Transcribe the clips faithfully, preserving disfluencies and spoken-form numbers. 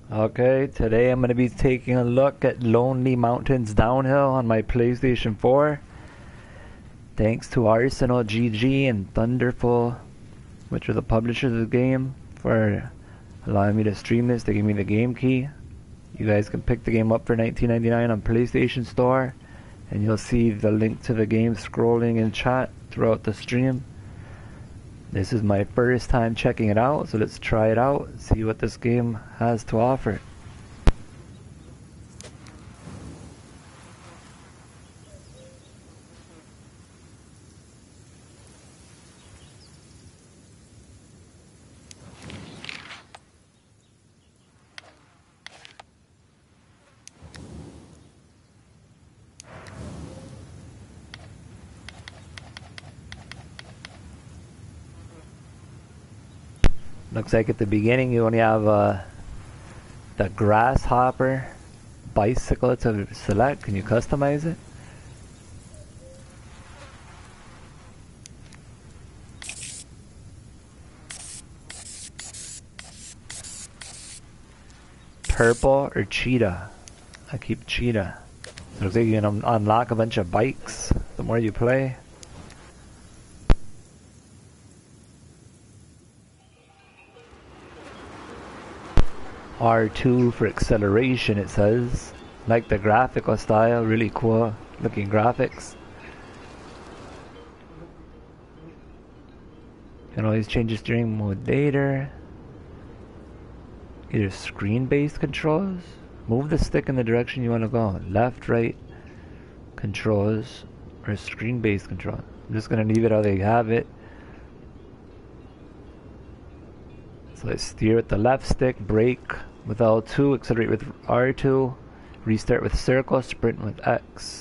Okay, today I'm going to be taking a look at Lonely Mountains Downhill on my PlayStation four. Thanks to Arsenal G G and Thunderful, which are the publishers of the game, for allowing me to stream this. They gave me the game key. You guys can pick the game up for nineteen ninety-nine on PlayStation Store, and you'll see the link to the game scrolling in chat throughout the stream. This is my first time checking it out, so let's try it out, see what this game has to offer. Looks like at the beginning you only have uh, the grasshopper bicycle to select. Can you customize it? Purple or cheetah? I keep cheetah. Looks like you can un unlock a bunch of bikes the more you play. R two for acceleration, it says. Like the graphical style, really cool looking graphics. You can always change the steering mode later. Either screen-based controls. Move the stick in the direction you want to go. Left, right controls, or screen-based control. I'm just gonna leave it how they have it. So I steer with the left stick, brake with L two, accelerate with R two, restart with circle, sprint with X.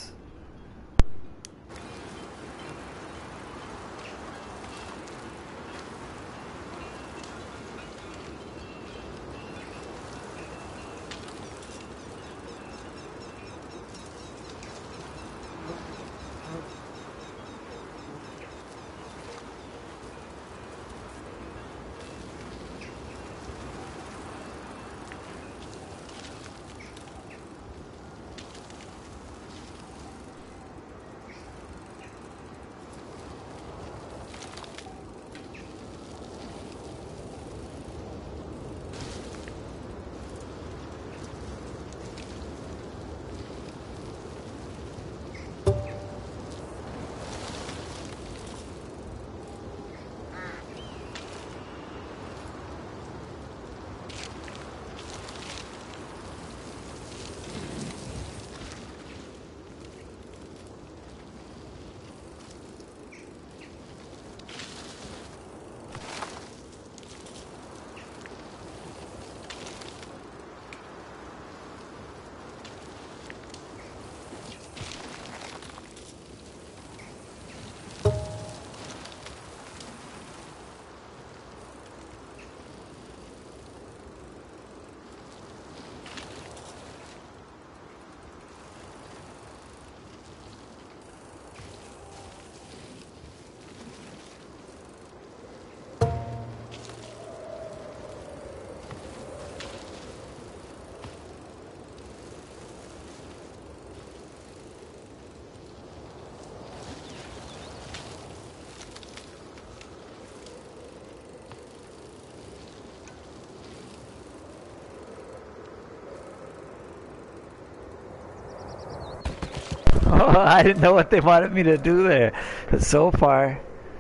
Oh, I didn't know what they wanted me to do there. But so far,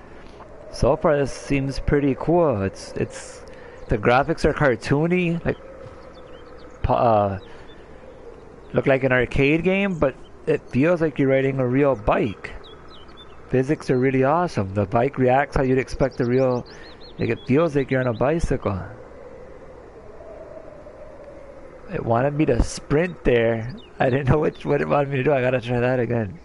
so far this seems pretty cool. It's it's the graphics are cartoony, like uh, look like an arcade game, but it feels like you're riding a real bike. Physics are really awesome. The bike reacts how you'd expect a real. Like it feels like you're on a bicycle. It wanted me to sprint there. I didn't know which what it wanted me to do. I gotta try that again.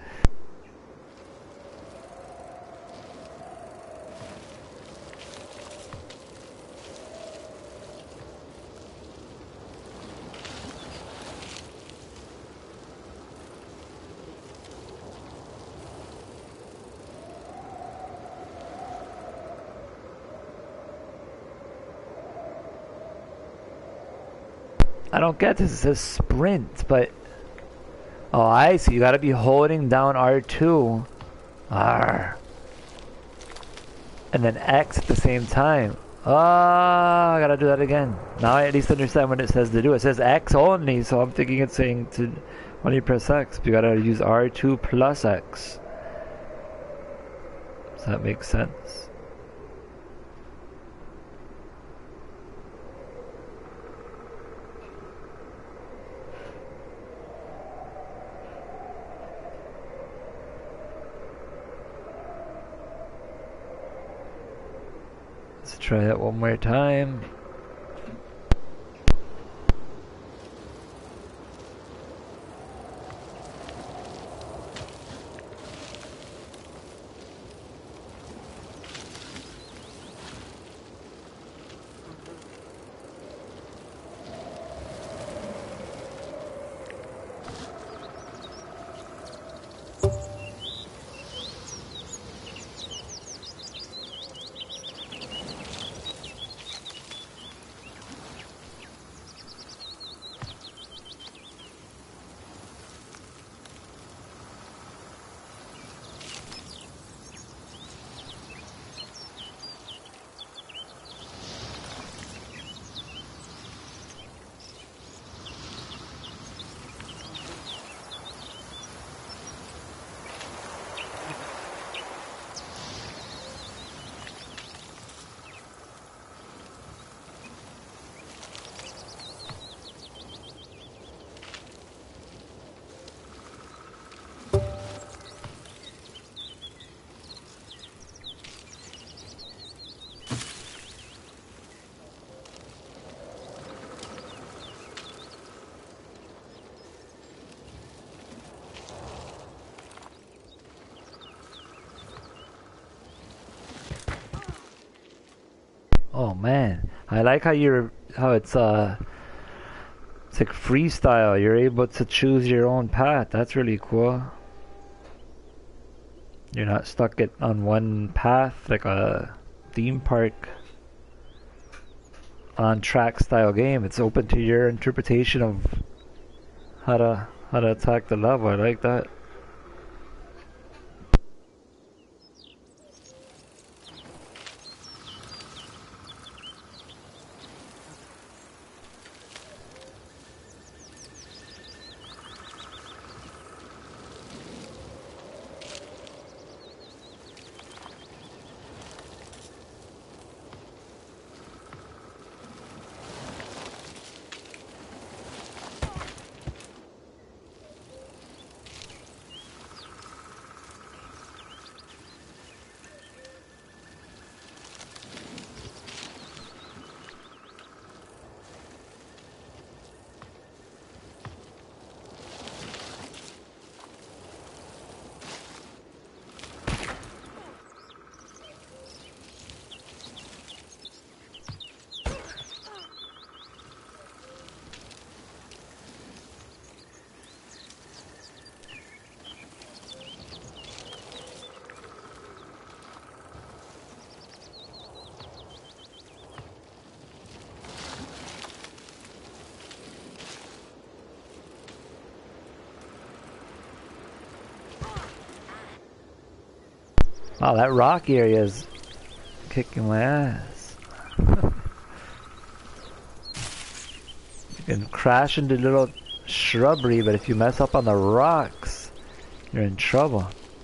I don't get this. It says sprint, but... Oh, I see. You gotta be holding down R two. R. And then X at the same time. Oh, I gotta do that again. Now I at least understand what it says to do. It says X only, so I'm thinking it's saying to only press X. But you gotta use R two plus X. Does that make sense? Let's try that one more time. Oh man, I like how you're how it's uh it's like freestyle. You're able to choose your own path. That's really cool. You're not stuck it on one path like a theme park on track style game. It's open to your interpretation of how to how to attack the level. I like that. Wow, that rock area is kicking my ass. You can crash into little shrubbery, but if you mess up on the rocks, you're in trouble.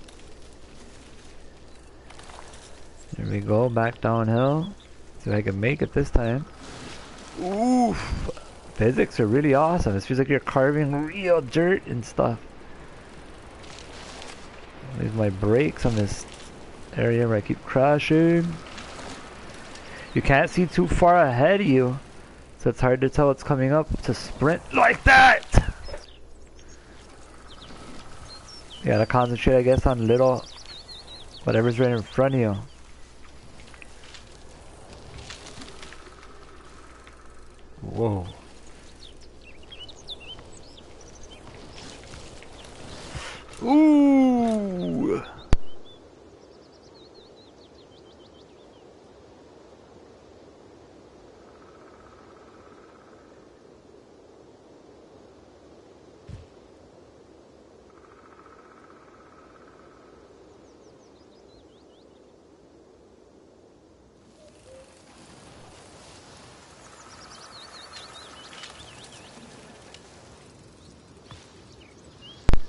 There we go, back downhill. See if I can make it this time. Oof! Physics are really awesome. This feels like you're carving real dirt and stuff. Leave my brakes on this area where I keep crashing. You can't see too far ahead of you, so it's hard to tell what's coming up to sprint like that. You gotta concentrate, I guess, on little whatever's right in front of you. Whoa. Ooh.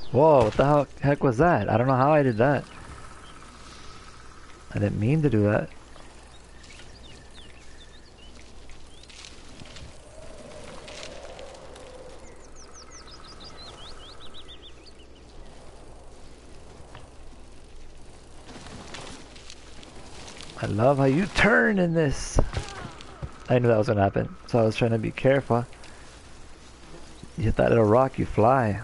Whoa, what the heck, heck was that? I don't know how I did that. I didn't mean to do that. I love how you turn in this. I knew that was gonna happen, so I was trying to be careful. You hit that little rock, you fly.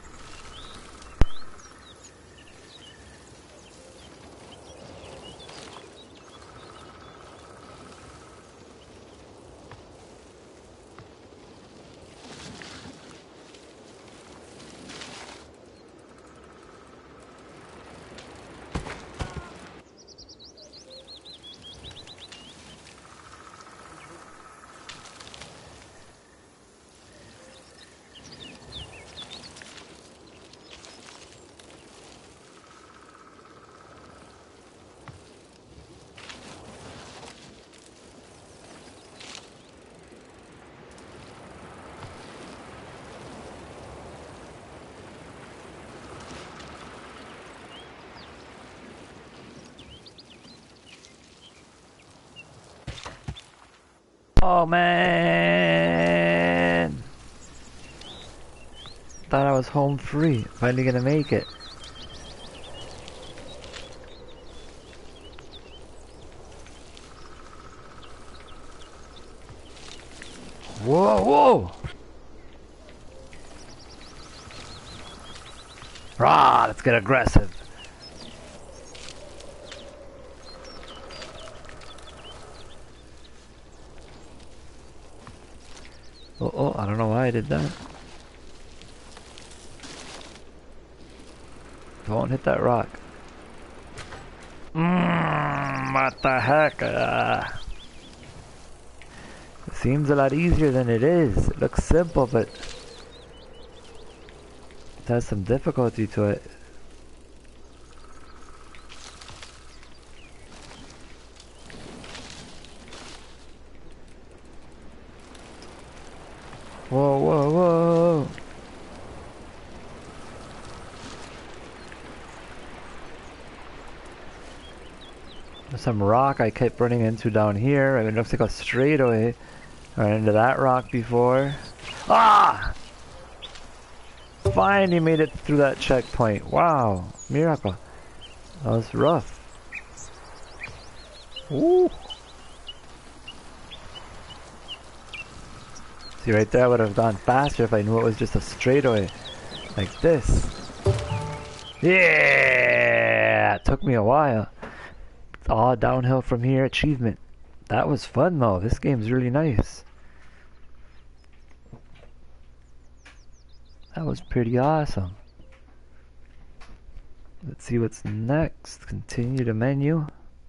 Oh man! Thought I was home free. Finally gonna make it. Whoa, whoa! Rah, let's get aggressive. Oh, oh, I don't know why I did that. Don't hit that rock. Mmm, what the heck? Uh, it seems a lot easier than it is. It looks simple, but it has some difficulty to it. Whoa, whoa, whoa! There's some rock I kept running into down here. I mean, it looks like a straightaway. I ran into that rock before. Ah! Finally made it through that checkpoint. Wow, miracle. That was rough. Ooh. See, right there I would have gone faster if I knew it was just a straightaway. Like this. Yeah! It took me a while. It's all downhill from here. Achievement. That was fun though. This game's really nice. That was pretty awesome. Let's see what's next. Continue to menu.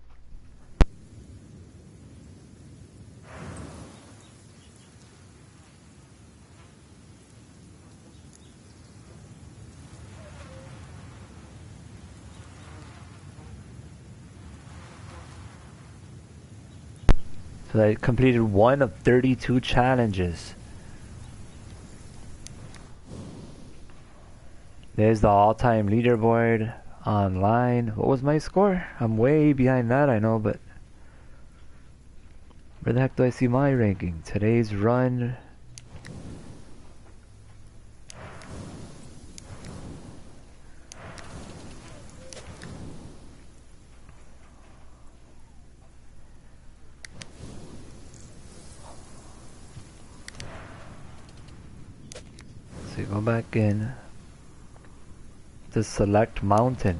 So I completed one of thirty-two challenges. There's the all-time leaderboard online. What was my score? I'm way behind that, I know, but where the heck do I see my ranking? Today's run. So you go back in to select mountain.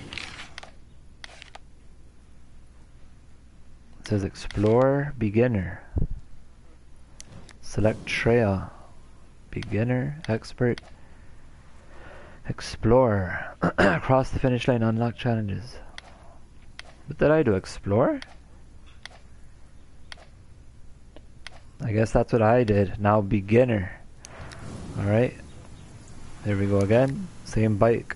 It says explore beginner. Select trail. Beginner, expert, explorer. Across the finish line, unlock challenges. What did I do? Explore? I guess that's what I did. Now beginner. Alright. There we go again. Same bike.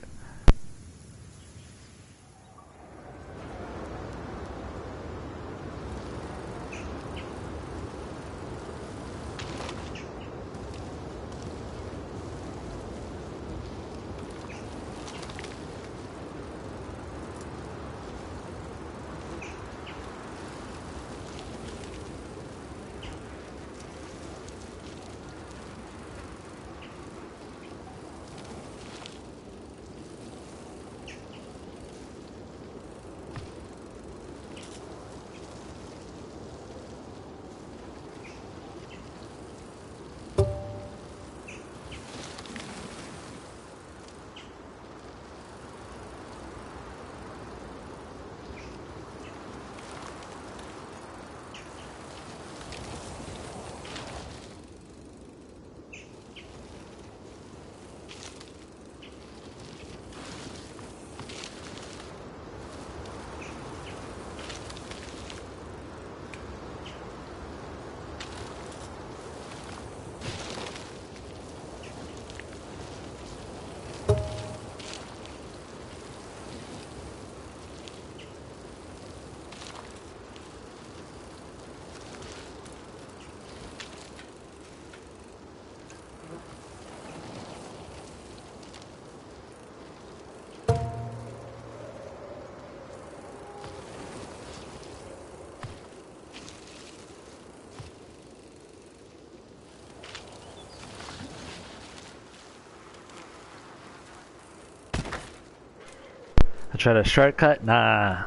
try to shortcut? Nah.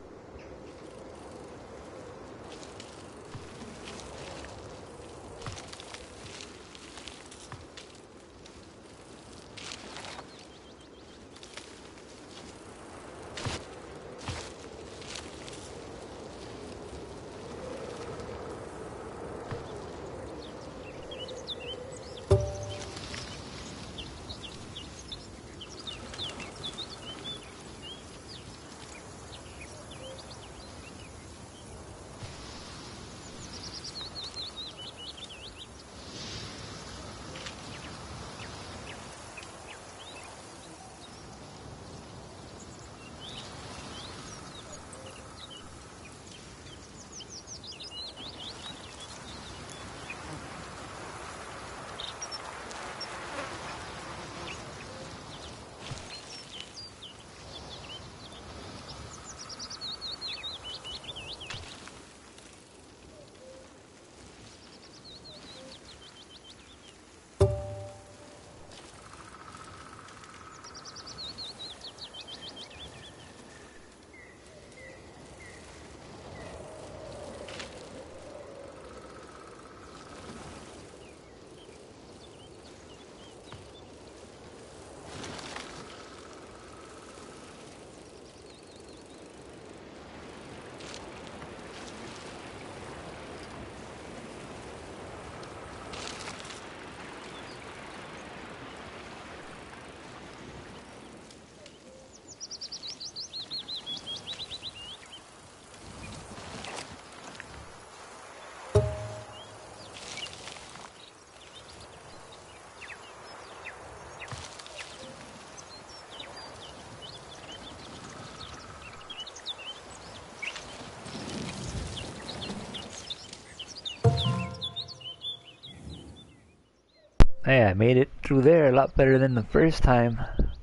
Hey, I made it through there a lot better than the first time.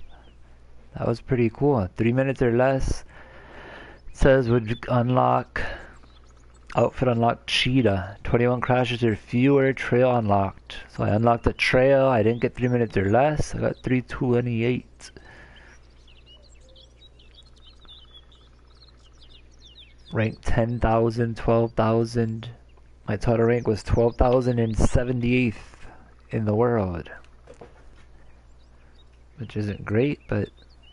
That was pretty cool. Three minutes or less. It says would unlock outfit unlocked cheetah. twenty-one crashes or fewer, trail unlocked. So I unlocked the trail. I didn't get three minutes or less. I got three twenty-eight. Rank ten thousand, twelve thousand. My total rank was twelve thousand seventy-eighth in the world, which isn't great, but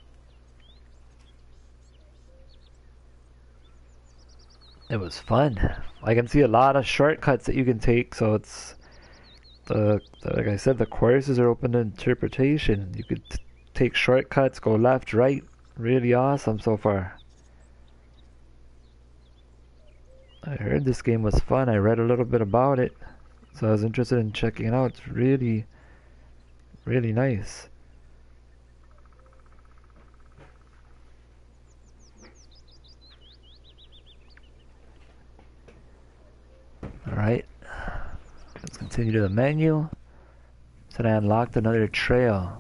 it was fun. I can see a lot of shortcuts that you can take, so it's the, the like I said, the courses are open to interpretation. You could t take shortcuts, go left, right. Really awesome so far. I heard this game was fun. I read a little bit about it, so I was interested in checking it out. It's really, really nice. Alright, let's continue to the menu. So I unlocked another trail.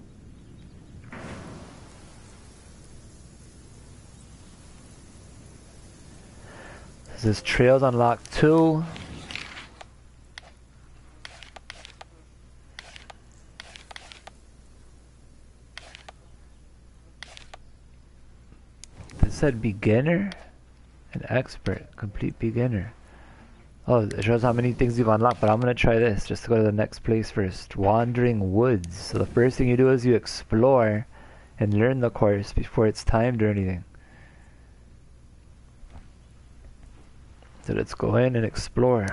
This trail's unlocked too. This said beginner and expert, complete beginner. Oh, it shows how many things you've unlocked, but I'm gonna try this just to go to the next place first. Wandering woods. So the first thing you do is you explore and learn the course before it's timed or anything. So let's go in and explore.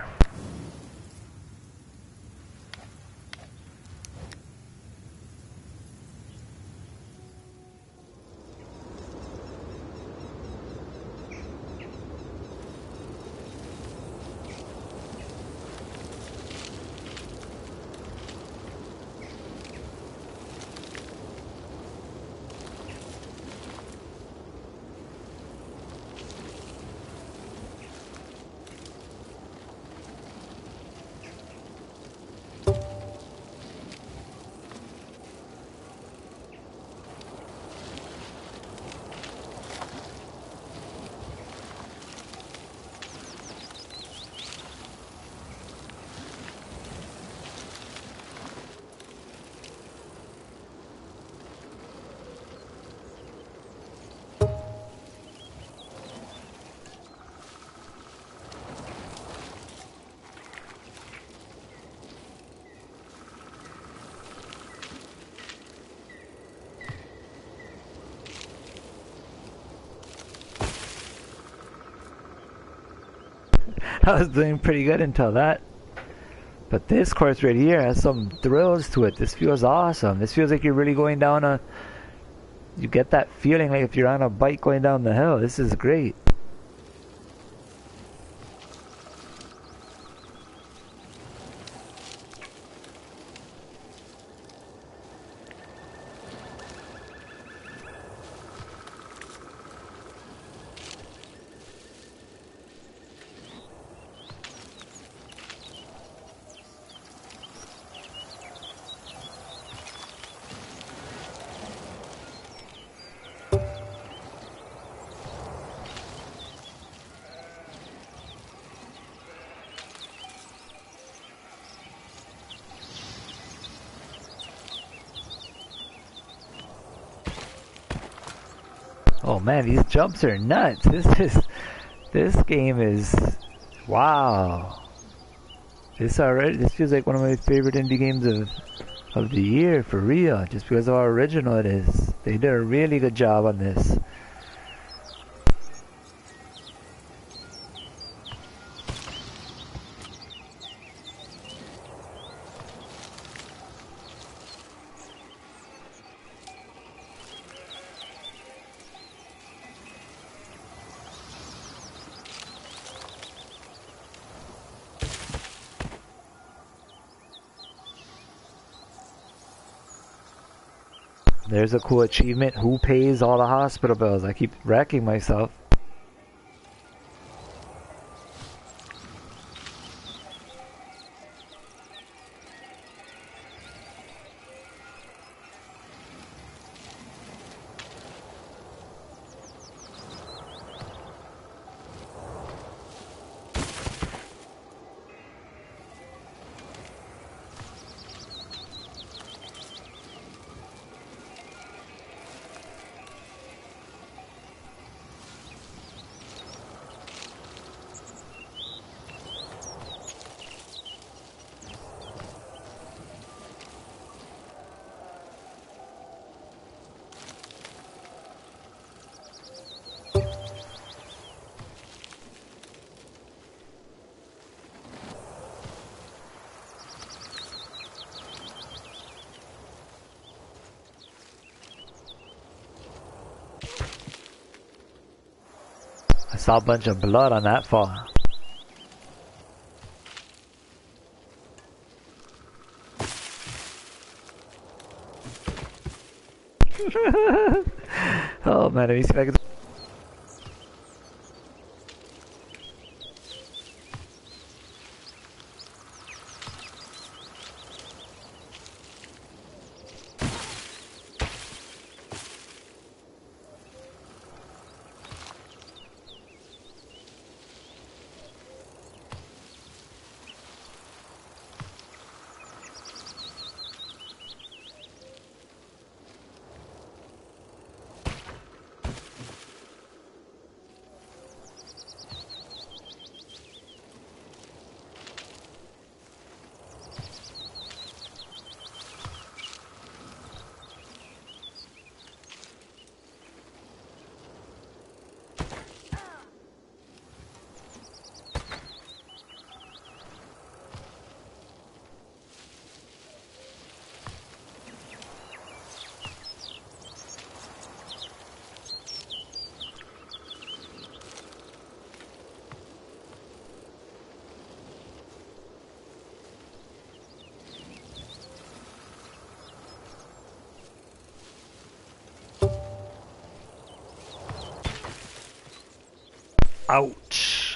I was doing pretty good until that. But this course right here has some thrills to it. This feels awesome. This feels like you're really going down a... You get that feeling like if you're on a bike going down the hill. This is great. Oh man, these jumps are nuts. This is, this game is, wow. This already, this feels like one of my favorite indie games of, of the year, for real. Just because of how original it is. They did a really good job on this. There's a cool achievement. Who pays all the hospital bills? I keep wrecking myself. I saw a bunch of blood on that fall. Oh man, let me see if I can... Ouch.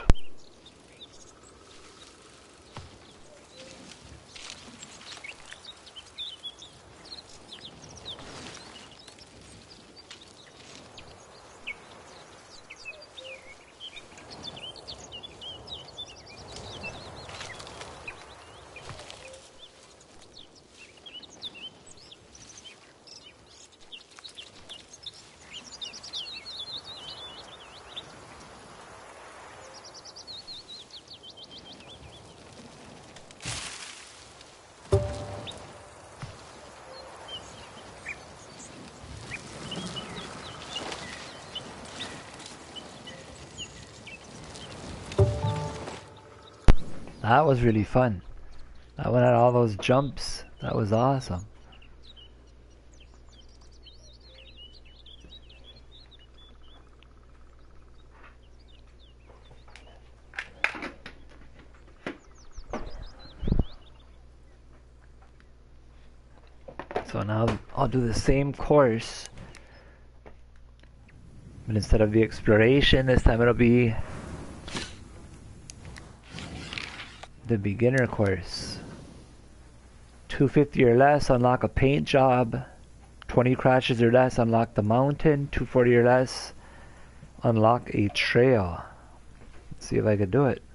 That was really fun. That one had all those jumps. That was awesome. So now I'll do the same course, but instead of the exploration, this time it'll be the beginner course. two fifty or less, unlock a paint job. twenty crashes or less, unlock the mountain. two forty or less, unlock a trail. Let's see if I can do it.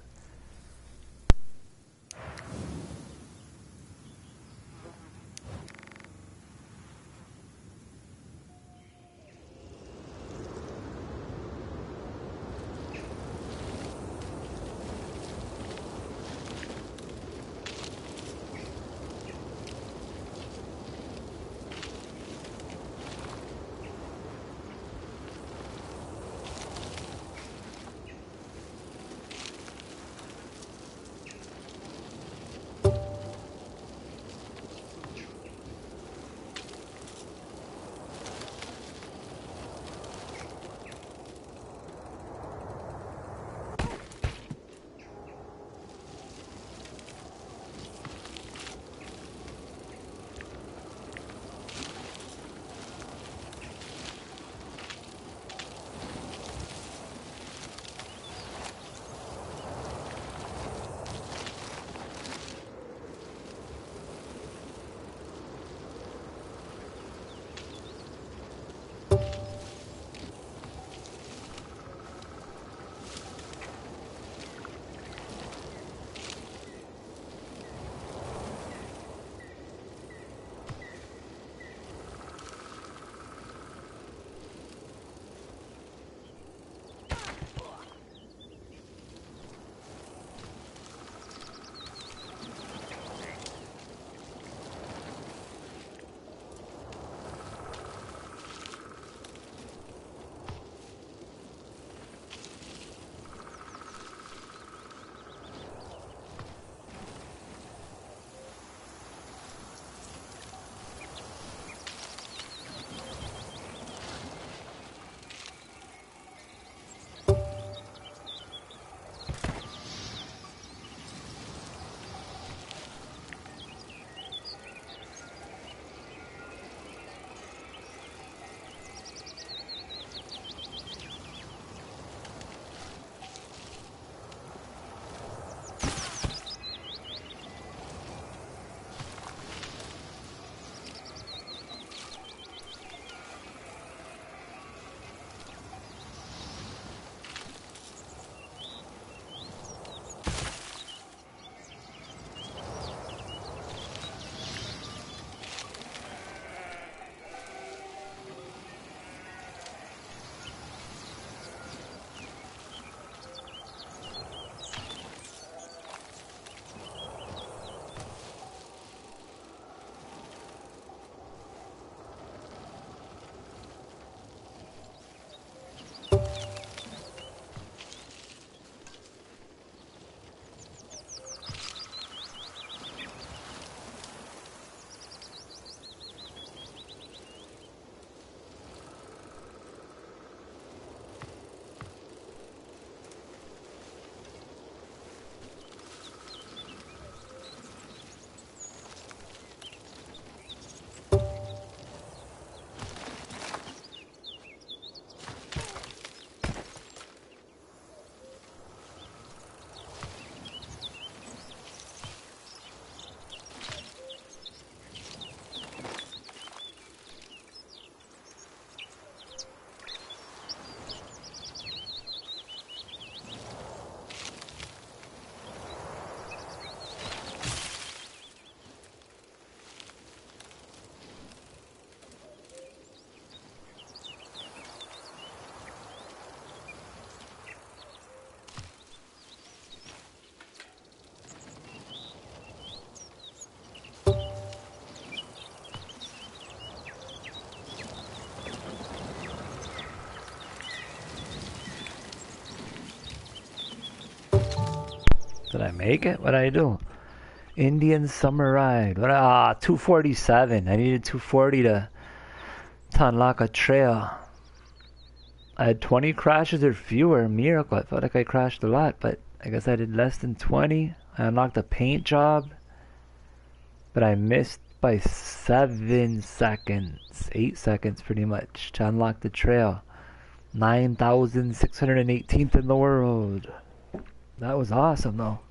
Did I make it? What did I do? Indian Summer Ride. What? Ah, two forty-seven. I needed two forty to, to unlock a trail. I had twenty crashes or fewer. Miracle. I felt like I crashed a lot, but I guess I did less than twenty. I unlocked a paint job, but I missed by seven seconds. Eight seconds pretty much to unlock the trail. nine thousand six hundred eighteenth in the world. That was awesome though.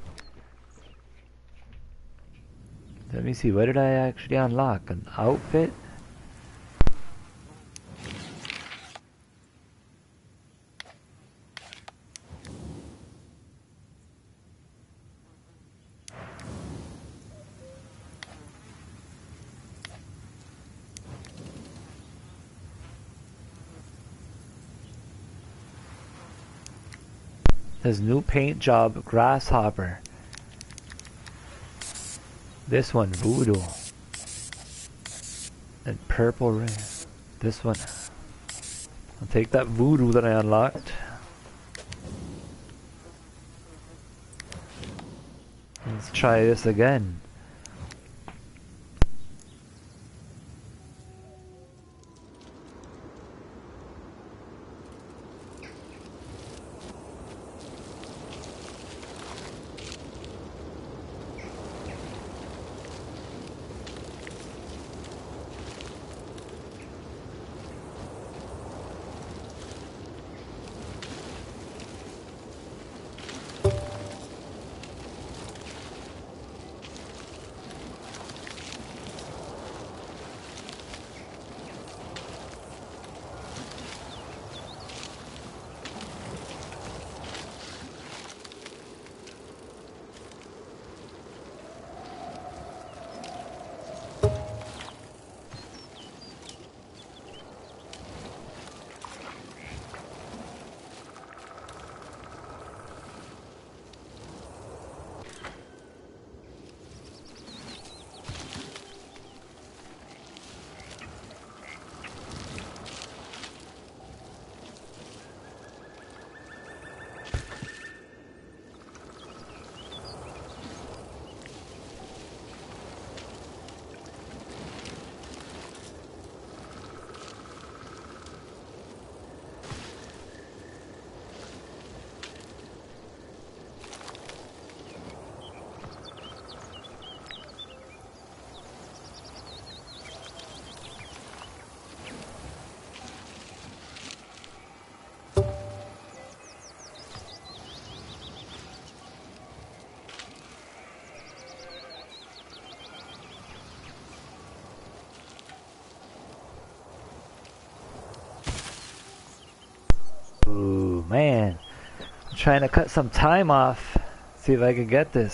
Let me see, what did I actually unlock? An outfit? His new paint job, Grasshopper. This one, Voodoo. And Purple Ray. This one. I'll take that Voodoo that I unlocked. Let's try this again. Ooh, man. I'm trying to cut some time off. See if I can get this.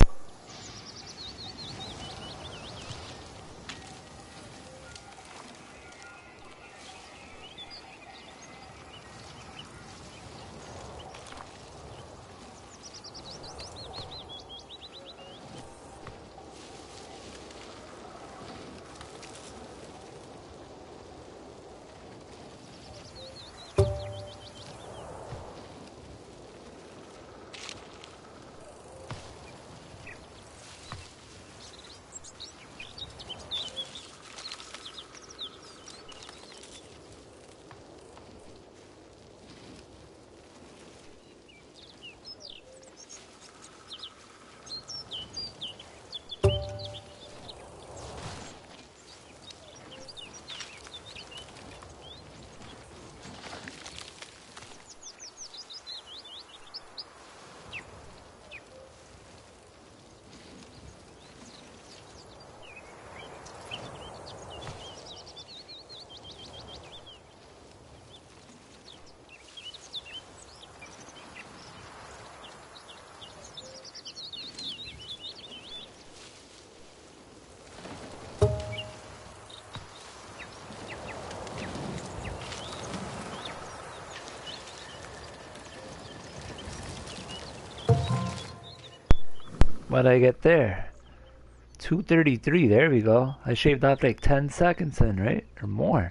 What did I get there? two thirty-three, there we go. I shaved off like ten seconds in, right? Or more.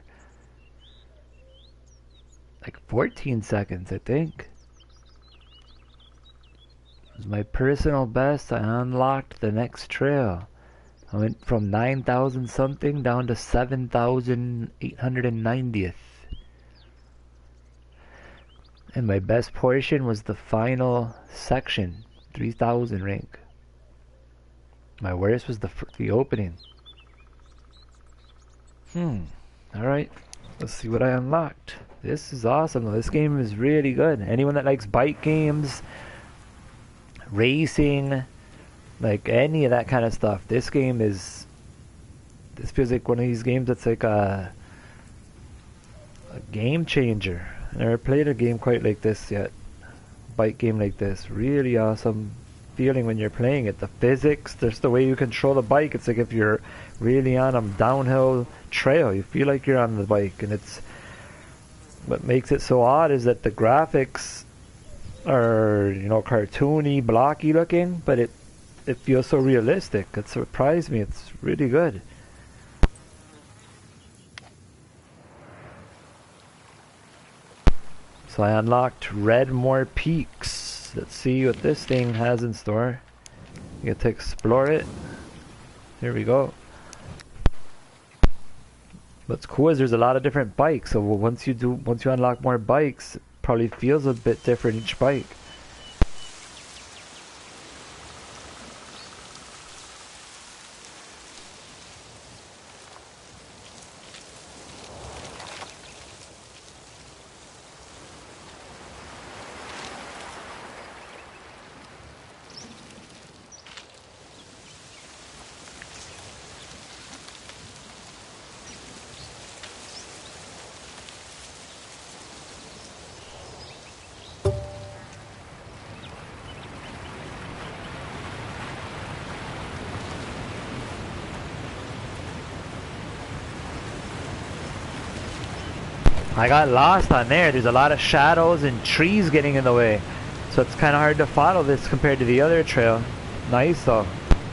Like fourteen seconds, I think. As my personal best, I unlocked the next trail. I went from nine thousand something down to seven thousand eight hundred ninetieth. And my best portion was the final section, three thousand rank. My worst was the the opening. Hmm. Alright. Let's see what I unlocked. This is awesome. This game is really good. Anyone that likes bike games, racing, like any of that kind of stuff, this game is... This feels like one of these games that's like a... a game changer. I never played a game quite like this yet. Bike game like this. Really awesome feeling when you're playing it. The physics, there's the way you control the bike. It's like if you're really on a downhill trail, you feel like you're on the bike. And it's what makes it so odd is that the graphics are, you know, cartoony, blocky looking, but it it feels so realistic. It surprised me. It's really good. So I unlocked Redmore Peaks. Let's see what this thing has in store. You get to explore it. Here we go. What's cool is there's a lot of different bikes. So once you do, once you unlock more bikes, it probably feels a bit different each bike. I got lost on there. There's a lot of shadows and trees getting in the way. So it's kind of hard to follow this compared to the other trail. Nice though.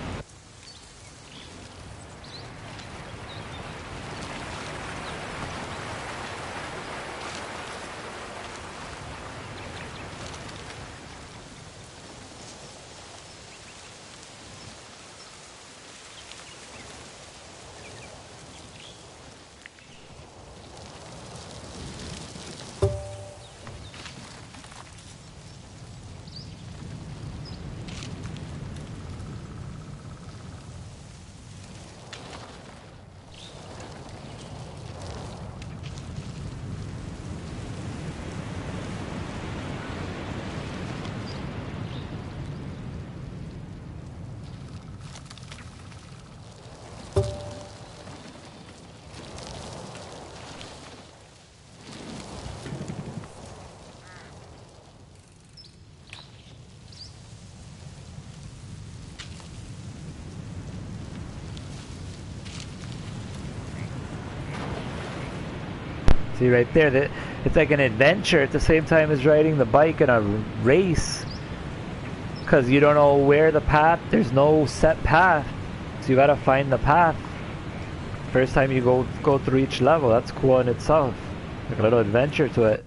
See right there, that it's like an adventure at the same time as riding the bike in a race, because you don't know where the path, there's no set path, so you gotta find the path first time you go go through each level. That's cool in itself, like a little adventure to it.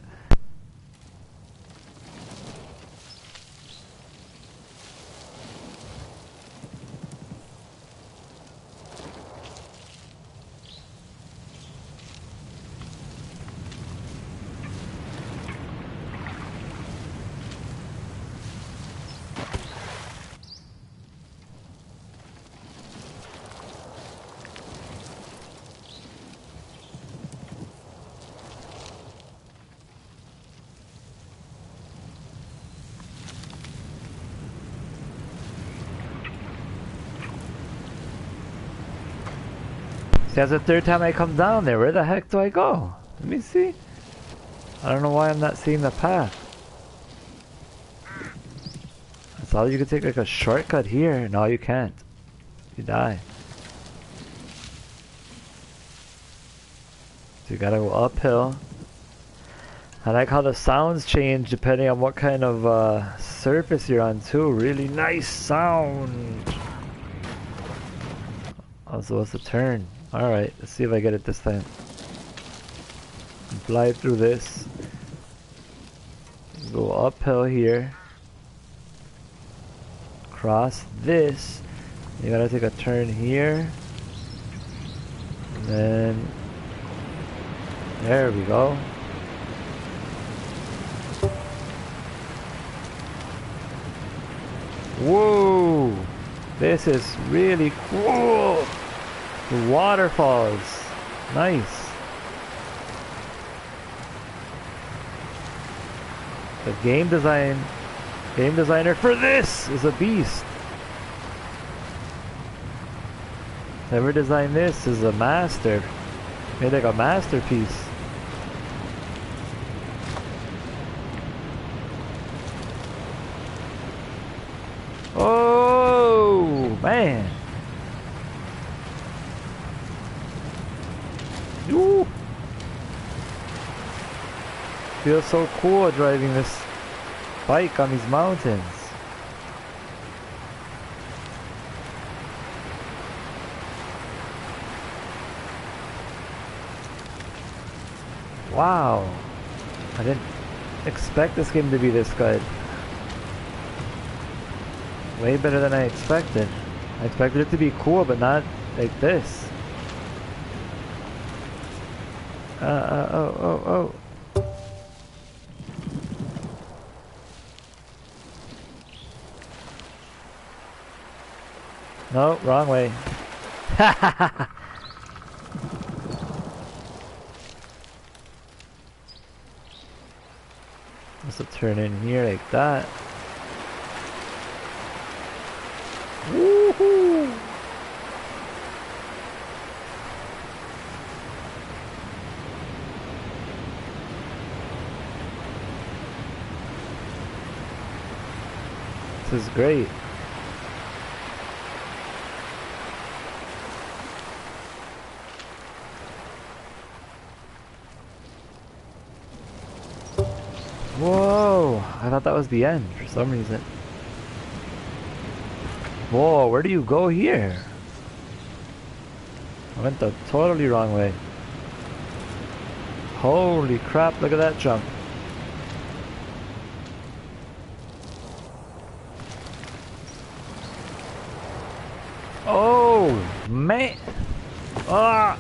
See, that's the third time I come down there. Where the heck do I go? Let me see. I don't know why I'm not seeing the path. I thought you could take like a shortcut here. No, you can't. You die. So you gotta go uphill. I like how the sounds change depending on what kind of uh, surface you're on too. Really nice sound. I was supposed to turn. Alright, let's see if I get it this time. Fly through this. Go uphill here. cross this. You gotta take a turn here. And then there we go. Whoa! This is really cool! The waterfalls. Nice. The game design game designer for this is a beast. Whoever designed this is a master. Made like a masterpiece. Oh man. Ooh. Feels so cool driving this bike on these mountains. Wow. I didn't expect this game to be this good. Way better than I expected. I expected it to be cool, but not like this. Uh, uh, oh, oh, oh. No, wrong way. Must have turned in here like that. Woohoo! This is great. Whoa! I thought that was the end for some reason. Whoa, where do you go here? I went the totally wrong way. Holy crap, look at that jump. Oh, man. Ah!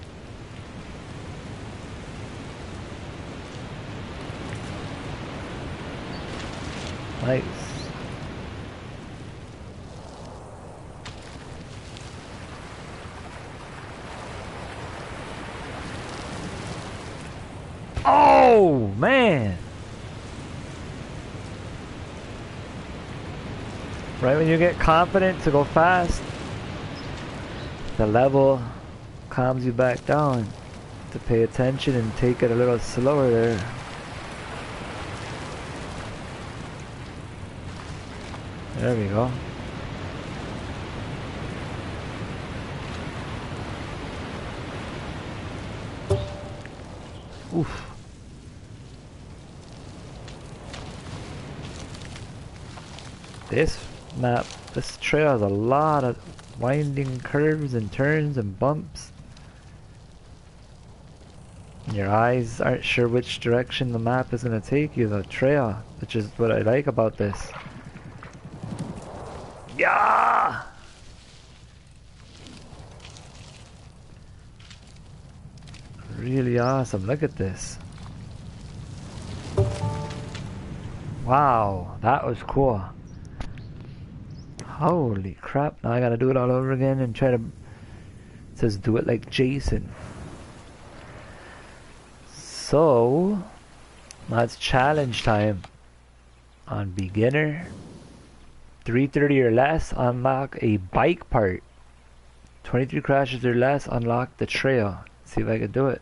Nice. Oh, man. Right when you get confident to go fast, the level calms you back down to pay attention and take it a little slower there. There we go. Oof. This map, this trail has a lot of winding curves and turns and bumps. And your eyes aren't sure which direction the map is going to take you, the trail, which is what I like about this. Yeah! Really awesome, look at this. Wow, that was cool. Holy crap, now I gotta do it all over again and try to... It says do it like Jason. So, now it's challenge time. On beginner, three thirty or less, unlock a bike part. twenty-three crashes or less, unlock the trail. See if I can do it.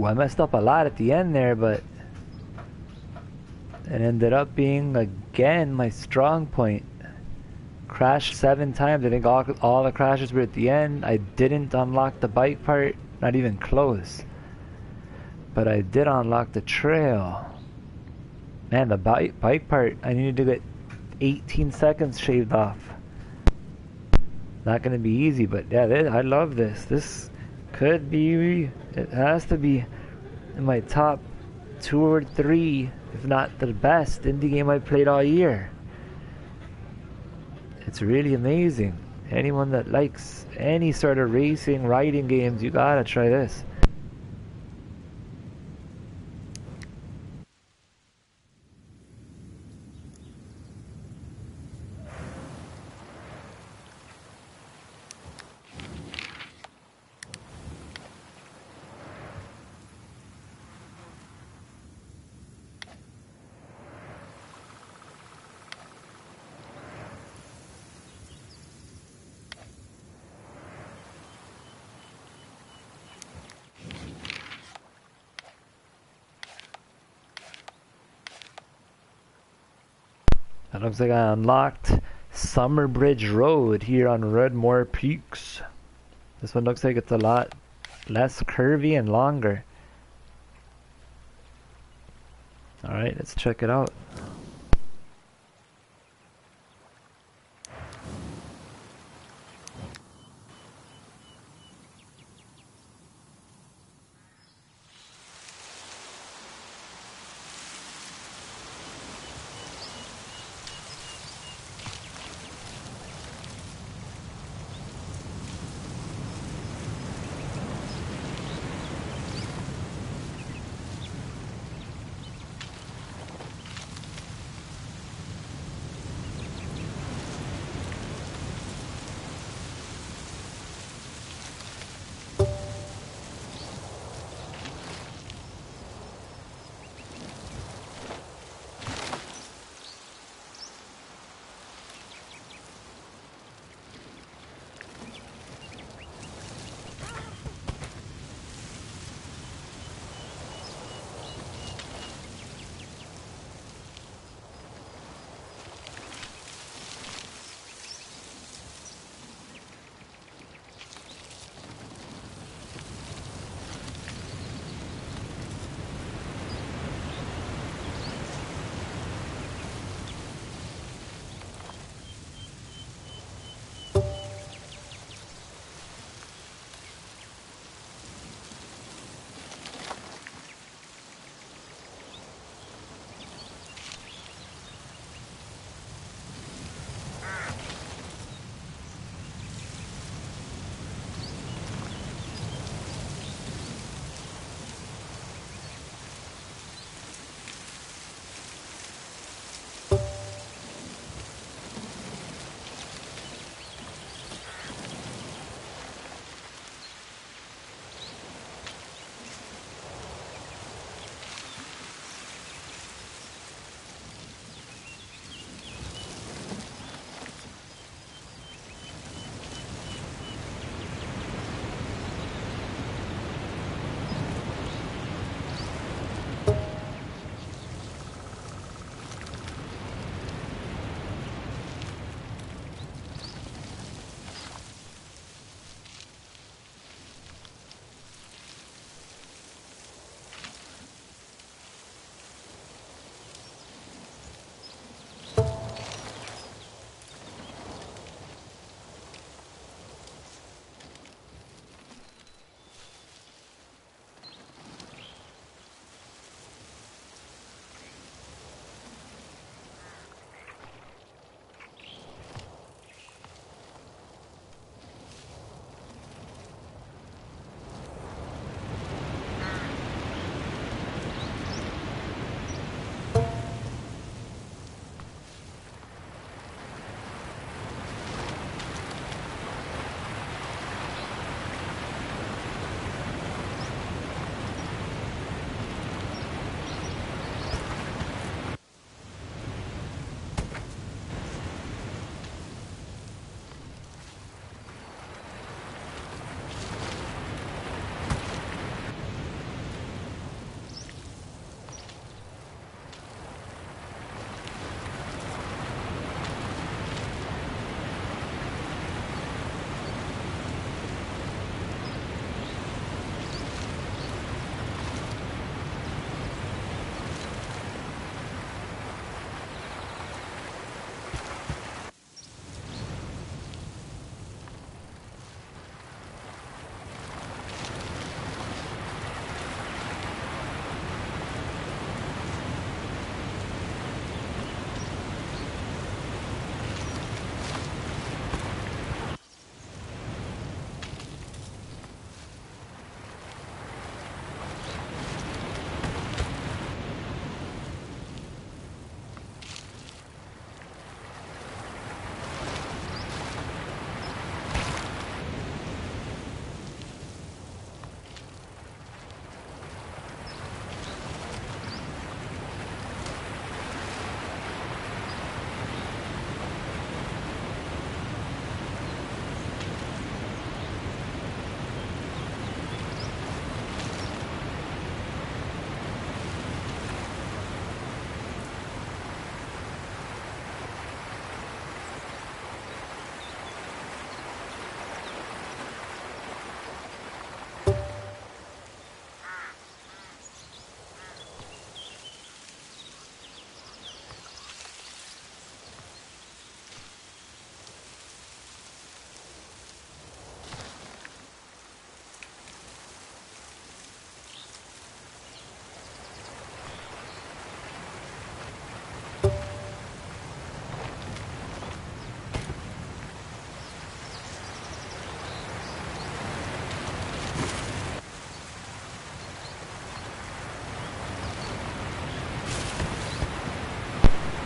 Ooh, I messed up a lot at the end there, but it ended up being, again, my strong point. Crashed seven times. I think all, all the crashes were at the end. I didn't unlock the bike part, not even close. But I did unlock the trail. Man, the bike, bike part, I needed to get eighteen seconds shaved off. Not gonna be easy, but yeah, this, I love this. This could be, it has to be in my top two or three, if not the best indie game I played all year. It's really amazing. Anyone that likes any sort of racing, riding games, you gotta try this. It looks like I unlocked Summer Bridge Road here on Redmore Peaks. This one looks like it's a lot less curvy and longer. Alright, let's check it out.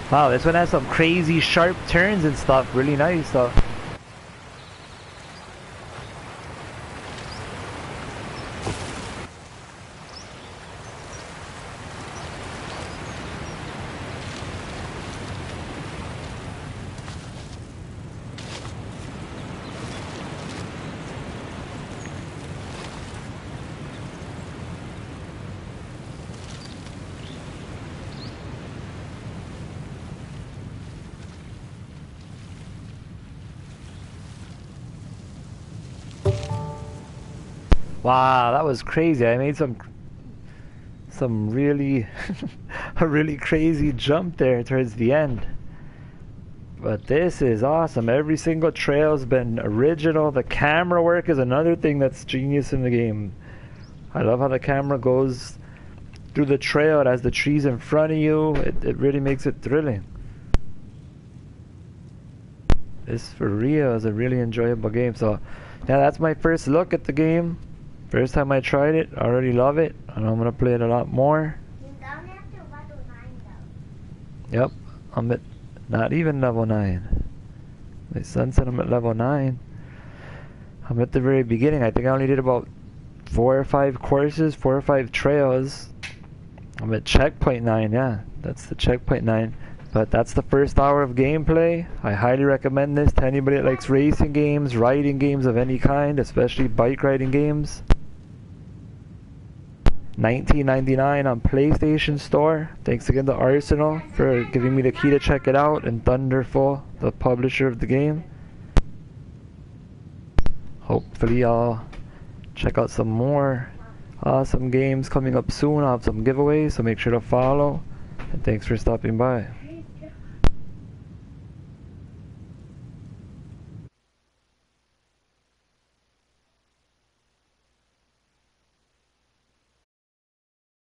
Wow, this one has some crazy sharp turns and stuff. Really nice stuff. Wow, that was crazy. I made some some really a really crazy jump there towards the end. But this is awesome. Every single trail's been original. The camera work is another thing that's genius in the game. I love how the camera goes through the trail. It has the trees in front of you. It, it really makes it thrilling. This for real is a really enjoyable game. So yeah, that's my first look at the game. First time I tried it, I already love it, and I'm gonna play it a lot more. You're down after level nine though. Yep, I'm at not even level nine. My son said I'm at level nine. I'm at the very beginning. I think I only did about four or five courses, four or five trails. I'm at checkpoint nine, yeah, that's the checkpoint nine. But that's the first hour of gameplay. I highly recommend this to anybody that likes racing games, riding games of any kind, especially bike riding games. nineteen ninety-nine on PlayStation Store. Thanks again to Arsenal for giving me the key to check it out, and Thunderful, the publisher of the game. Hopefully I'll check out some more awesome games coming up soon. I'll have some giveaways, so make sure to follow. And thanks for stopping by.